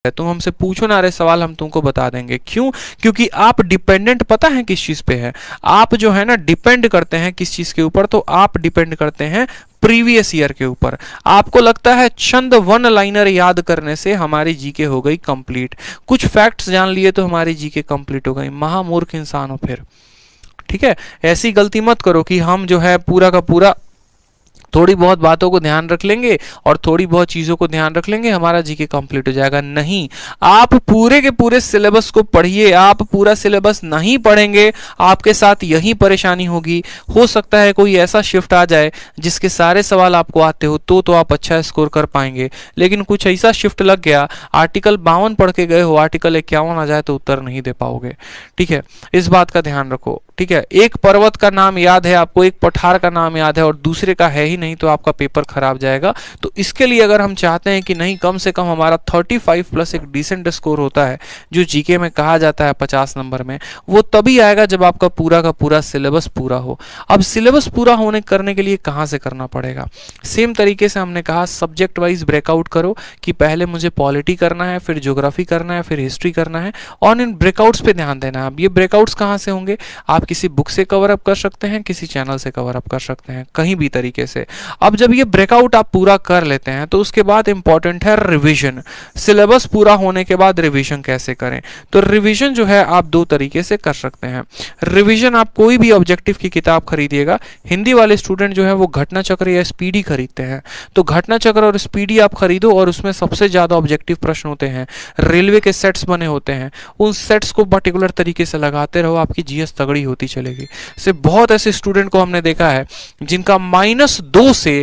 तुम हमसे पूछो ना, अरे सवाल हम तुमको बता देंगे। क्यों? क्योंकि आप डिपेंडेंट पता है किस चीज पे है, आप जो है ना डिपेंड करते हैं किस चीज के ऊपर, तो आप डिपेंड करते हैं प्रीवियस ईयर के ऊपर। आपको लगता है चंद वन लाइनर याद करने से हमारी जीके हो गई कंप्लीट, कुछ फैक्ट्स जान लिए तो हमारी जीके कंप्लीट हो गई। महामूर्ख इंसान हो फिर। ठीक है, ऐसी गलती मत करो कि हम जो है पूरा का पूरा थोड़ी बहुत बातों को ध्यान रख लेंगे और थोड़ी बहुत चीज़ों को ध्यान रख लेंगे, हमारा जीके कंप्लीट हो जाएगा। नहीं, आप पूरे के पूरे सिलेबस को पढ़िए। आप पूरा सिलेबस नहीं पढ़ेंगे, आपके साथ यही परेशानी होगी। हो सकता है कोई ऐसा शिफ्ट आ जाए जिसके सारे सवाल आपको आते हो तो आप अच्छा स्कोर कर पाएंगे, लेकिन कुछ ऐसा शिफ्ट लग गया, आर्टिकल 52 पढ़ के गए हो, आर्टिकल 51 आ जाए तो उत्तर नहीं दे पाओगे। ठीक है, इस बात का ध्यान रखो। ठीक है, एक पर्वत का नाम याद है आपको, एक पठार का नाम याद है और दूसरे का है ही नहीं, तो आपका पेपर खराब जाएगा। तो इसके लिए अगर हम चाहते हैं कि नहीं, कम से कम हमारा 35 प्लस एक डिसेंट स्कोर होता है जो जीके में कहा जाता है 50 नंबर में, वो तभी आएगा जब आपका पूरा का पूरा सिलेबस पूरा हो। अब सिलेबस पूरा होने करने के लिए कहाँ से करना पड़ेगा? सेम तरीके से हमने कहा सब्जेक्ट वाइज ब्रेकआउट करो कि पहले मुझे पॉलिटी करना है, फिर ज्योग्राफी करना है, फिर हिस्ट्री करना है, और इन ब्रेकआउट्स पे ध्यान देना है। अब ये ब्रेकआउट्स कहाँ से होंगे? आप किसी बुक से कवर अप कर सकते हैं, किसी चैनल से कवर अप कर सकते हैं, कहीं भी तरीके से। अब जब ये ब्रेकआउट आप पूरा कर लेते हैं तो उसके बाद इंपॉर्टेंट है रिवीजन। सिलेबस पूरा होने के बाद रिवीजन कैसे करें? तो रिवीजन जो है आप दो तरीके से कर सकते हैं। रिवीजन आप कोई भी ऑब्जेक्टिव की किताब खरीदिएगा। हिंदी वाले स्टूडेंट जो है वो घटना चक्र या स्पीडी खरीदते हैं, तो घटना चक्र और स्पीडी आप खरीदो और उसमें सबसे ज्यादा ऑब्जेक्टिव प्रश्न होते हैं, रेलवे के सेट्स बने होते हैं, उन सेट्स को पर्टिकुलर तरीके से लगाते रहो, आपकी जीएस तगड़ी होती चलेगी। से बहुत ऐसे स्टूडेंट को हमने देखा है जिनका -2 से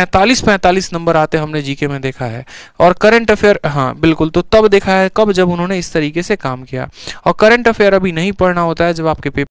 45 नंबर आते हमने जीके में देखा है। और करंट अफेयर, हाँ बिल्कुल, तो तब देखा है कब, जब उन्होंने इस तरीके से काम किया। और करंट अफेयर अभी नहीं पढ़ना होता है जब आपके पेपर